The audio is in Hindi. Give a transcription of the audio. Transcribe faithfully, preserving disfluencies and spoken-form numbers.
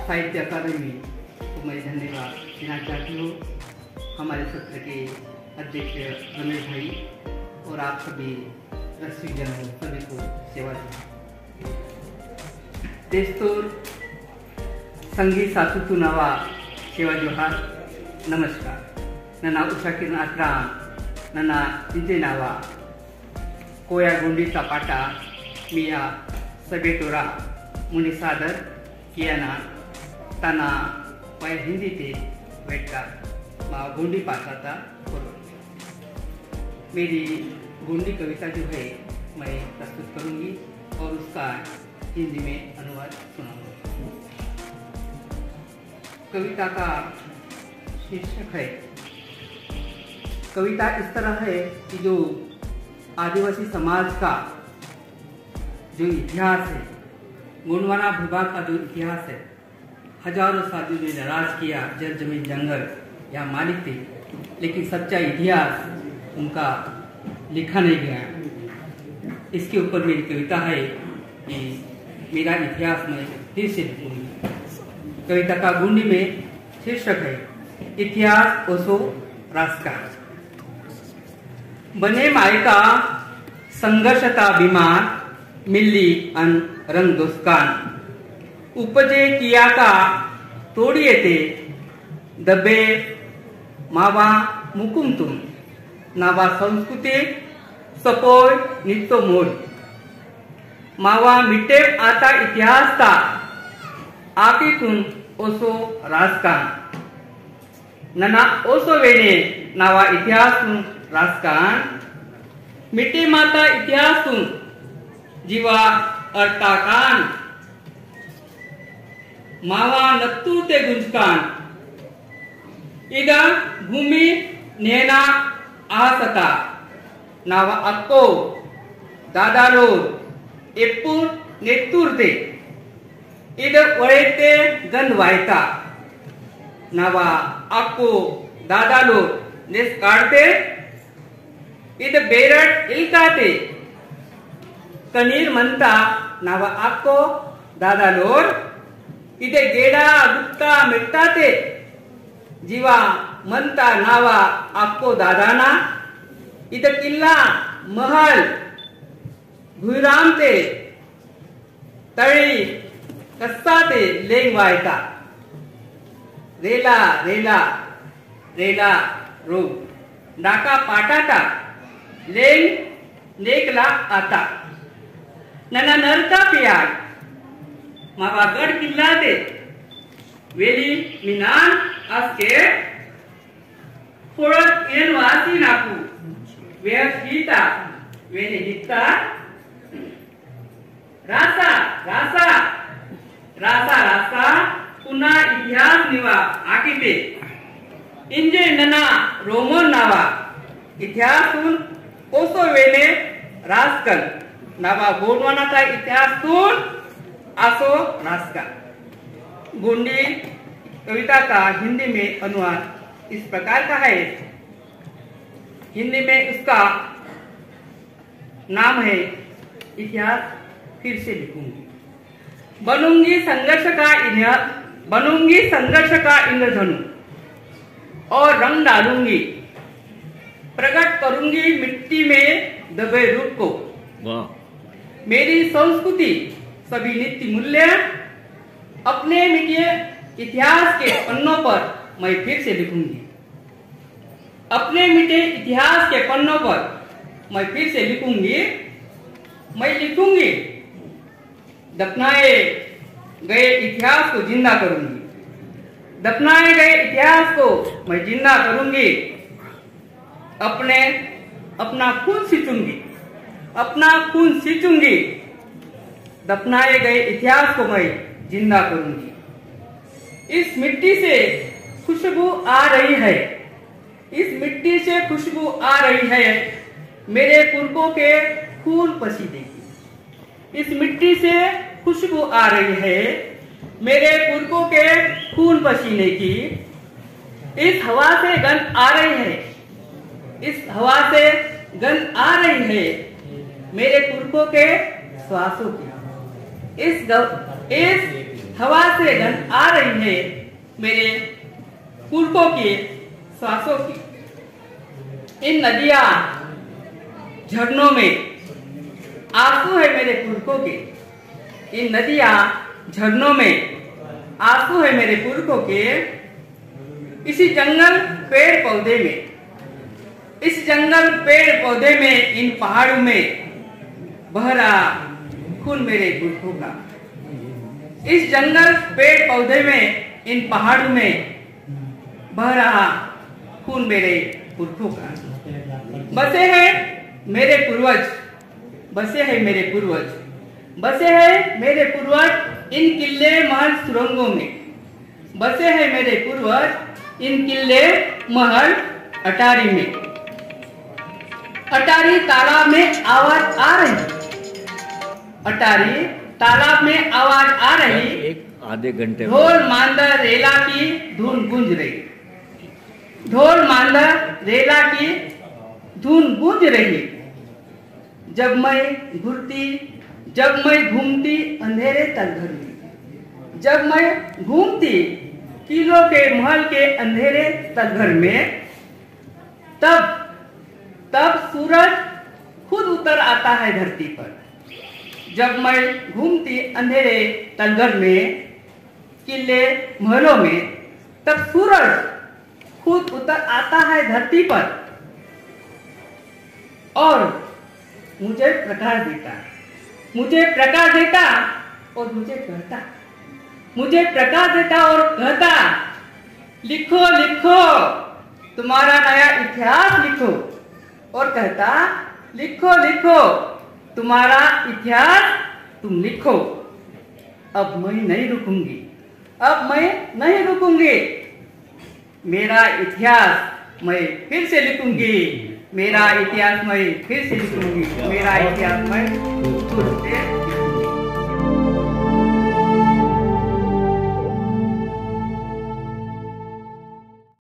साहित्य अकादमी को मैं धन्यवाद देना चाहती हूँ। हमारे सत्र के अध्यक्ष रमेश भाई और आप सभी रसिक जनों सभी को सेवा दी। तेस्तोर संगी सासुतु नावा सेवा जोहार नमस्कार। नना उषा किरण आक्राम नना इंजे नावा कोया गुंडी पाटा मिया सगेटोरा मुनि सादर कियाना तना वह हिंदी ते बैठकर माँ गुंडी पाता करो। मेरी गुंडी कविता जो है मैं प्रस्तुत करूंगी और उसका हिंदी में अनुवाद सुनाऊंगी। कविता का शीर्षक है, कविता इस तरह है कि जो आदिवासी समाज का जो इतिहास है, गोंडवाना भूभाग का जो इतिहास है, हजारों सालों ने राज किया, जल जमीन जंगल या मालिक थे, लेकिन सच्चा इतिहास उनका लिखा नहीं गया। इसके ऊपर मेरी कविता है कि मेरा इतिहास मैं फिर से लिखूंगी। कविता का गुंडी में शीर्षक है, इतिहास ओसो रास्का। बने मायका संघर्षता बीमार मिल्ली अन रंग दोस्कान उपजे किया का तोड़िए ते दबे मावा मुकुम तुम नावा संस्कृति सपोय नित्य मोड़ मावा मिटे आता इतिहास का आकी तुम ओसो राजकान नना ओसो वेने नावा इतिहास तुम राजकान मिटे माता इतिहास तुम जीवा अर्ताकान मावा नत्तू ते गुंजकान इदा भूमि नेना आसता नावा अक्को दादालो एप्पुर नेत्तूरते इद वळेते गंध वायता नावा अक्को दादालो नेस काढते इद बेरट इल्काते कनीर म्हणता नावा अक्को दादालोर इथे गेडा दुखता मिटताते जीवा म्हणता नावा आपको दादाना इथे किल्ला महल भुईरामते तळी कस्साते लेंग वायता रेला रेला रेला रो डाका पाटाटा लेंग नेकला आता नना नरता पियाड मावा गड किल्ला दे वेली मिनान आसके फोड़त एन वासी नाकू वे हिता वेने हिता रासा रासा रासा रासा पुन्हा इतिहास निवा आकीते इंजे नना रोमन नावा इतिहासून ओसो वेने रासकन नावा गोंडवानाचा इतिहासून आसो रास्का। गुंडी कविता का हिंदी में अनुवाद इस प्रकार का है। हिंदी में उसका नाम है, इतिहास फिर से लिखूंगी। बनूंगी संघर्ष का इंद्र बनूंगी संघर्ष का इंद्रधनु और रंग डालूंगी, प्रकट करूंगी मिट्टी में दबे रूप को। मेरी संस्कृति सभी नित्य मूल्य अपने मिटे इतिहास के पन्नों पर मैं फिर से लिखूंगी। अपने मिटे इतिहास के पन्नों पर मैं फिर से लिखूंगी। मैं लिखूंगी, दफनाए गए इतिहास को जिंदा करूंगी। दफनाए गए इतिहास को मैं जिंदा करूंगी। अपने अपना खून सींचूंगी, अपना खून सींचूंगी। दफनाए गए इतिहास को मैं जिंदा करूंगी। इस मिट्टी से खुशबू आ रही है, इस मिट्टी से खुशबू आ रही है मेरे पुरखों के खून पसीने की। इस मिट्टी से खुशबू आ रही है मेरे पुरखों के खून पसीने की। इस हवा से गंध आ रही है, इस हवा से गंध आ रही है मेरे पुरखों के श्वासों की। इस इस हवा से गंध आ रही है मेरे पुरखों के श्वासों की। इन नदियां झरनों में आंसू है मेरे पुरखों के। इन नदियां झरनों में आंसू है मेरे पुरखों के। इसी जंगल पेड़ पौधे में, इस जंगल पेड़ पौधे में, इन पहाड़ों में बह रहा खून मेरे पुरखों का। इस जंगल पेड़ पौधे में, इन पहाड़ों में बह रहा खून मेरे पुरखों का। बसे हैं मेरे पूर्वज, बसे हैं मेरे पूर्वज, बसे हैं मेरे पूर्वज इन किले महल सुरंगों में। बसे हैं मेरे पूर्वज इन किले महल अटारी में। अटारी तालाब में आवाज आ रही, अटारी तालाब में आवाज आ रही। एक आधे घंटे ढोल मांदा रेला की धुन गूंज रही, ढोल मांदा रेला की धुन गूंज रही। जब मैं घूरती, जब मैं घूमती अंधेरे तलघर में, जब मैं घूमती किलों के महल के अंधेरे तलघर में, तब तब सूरज खुद उतर आता है धरती पर। जब मैं घूमती अंधेरे तलघर में, किले महलों में, तब सूरज खुद उतर आता है धरती पर और मुझे प्रकाश देता, मुझे प्रकाश देता और मुझे कहता, मुझे प्रकाश देता और कहता, लिखो लिखो तुम्हारा नया इतिहास लिखो। और कहता, लिखो लिखो तुम्हारा इतिहास तुम लिखो। अब मैं नहीं रुकूंगी, अब मैं नहीं रुकूंगी। मेरा इतिहास मैं फिर से लिखूंगी, मेरा इतिहास मैं फिर से लिखूंगी, मेरा इतिहास मैं खुद से